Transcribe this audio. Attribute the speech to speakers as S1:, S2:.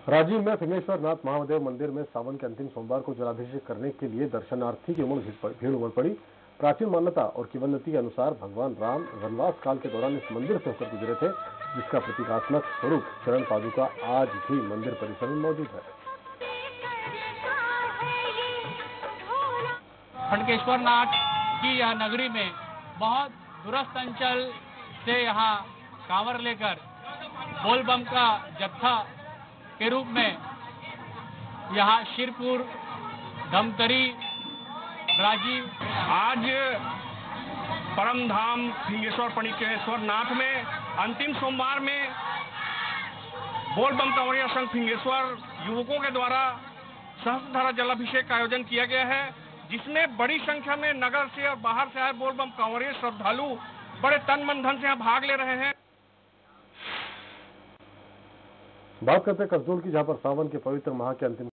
S1: राजीव में फिंगेश्वर नाथ महादेव मंदिर में सावन के अंतिम सोमवार को जलाभिषेक करने के लिए दर्शनार्थी की भीड़ उमड़ पड़ी। प्राचीन मान्यता और किंवदंती के अनुसार भगवान राम वनवास काल के दौरान इस मंदिर से होकर गुजरे थे, जिसका प्रतीकात्मक स्वरूप चरण पादुका आज भी मंदिर परिसर में मौजूद है।
S2: फिंगेश्वर नाथ की यह नगरी में बहुत दूरस्थ अंचल से यहाँ कांवर लेकर बोलबम का जत्था के रूप में यहाँ शिरपुर, धमतरी, राजीव।
S3: आज परमधाम फिंगेश्वर फणिकेश्वर नाथ में अंतिम सोमवार में बोलबम कांवरिया संघ फिंगेश्वर युवकों के द्वारा सहस्त्रधारा जलाभिषेक का आयोजन किया गया है, जिसमें बड़ी संख्या में नगर से और बाहर से आए बोलबम कांवरिया श्रद्धालु बड़े तन मन धन से यहाँ भाग ले रहे हैं।
S1: बात करते हैं कसडोल की, जहां पर सावन के पवित्र माह के अंतिम